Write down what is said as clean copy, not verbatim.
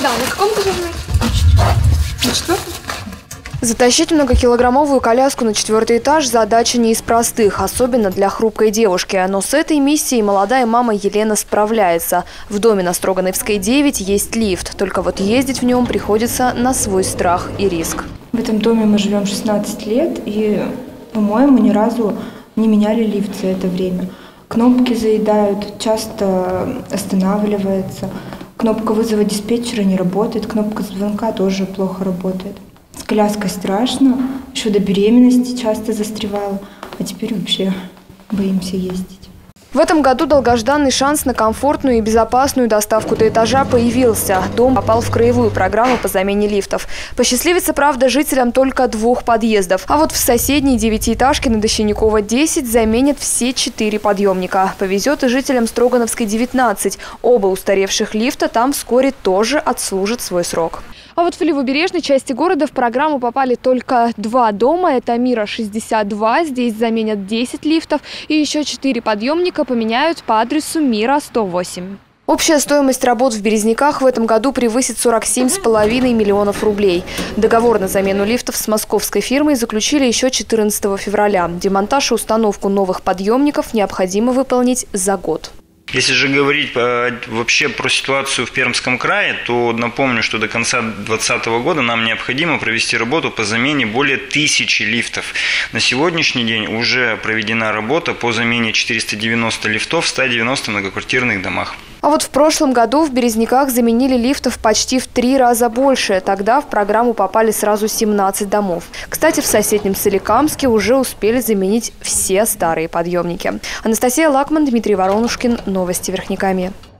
Да, на каком этаже вы? На четвертом? Затащить многокилограммовую коляску на 4-й этаж – задача не из простых, особенно для хрупкой девушки. Но с этой миссией молодая мама Елена справляется. В доме на Строгановской 9 есть лифт, только вот ездить в нем приходится на свой страх и риск. В этом доме мы живем 16 лет и, по-моему, ни разу не меняли лифт за это время. Кнопки заедают, часто останавливается. Кнопка вызова диспетчера не работает, кнопка звонка тоже плохо работает. С коляской страшно, еще до беременности часто застревала, а теперь вообще боимся ездить. В этом году долгожданный шанс на комфортную и безопасную доставку до этажа появился. Дом попал в краевую программу по замене лифтов. Посчастливится, правда, жителям только 2 подъездов. А вот в соседней 9-этажке на Дощенякова 10 заменят все 4 подъемника. Повезет и жителям Строгановской 19. Оба устаревших лифта там вскоре тоже отслужат свой срок. А вот в левобережной части города в программу попали только 2 дома. Это Мира 62, здесь заменят 10 лифтов, и еще 4 подъемника поменяют по адресу Мира 108. Общая стоимость работ в Березняках в этом году превысит 47,5 миллионов рублей. Договор на замену лифтов с московской фирмой заключили еще 14 февраля. Демонтаж и установку новых подъемников необходимо выполнить за год. Если же говорить вообще про ситуацию в Пермском крае, то напомню, что до конца 2020 года нам необходимо провести работу по замене более 1000 лифтов. На сегодняшний день уже проведена работа по замене 490 лифтов в 190 многоквартирных домах. А вот в прошлом году в Березняках заменили лифтов почти в 3 раза больше. Тогда в программу попали сразу 17 домов. Кстати, в соседнем Соликамске уже успели заменить все старые подъемники. Анастасия Лакман, Дмитрий Воронушкин. Новости Верхнекамья.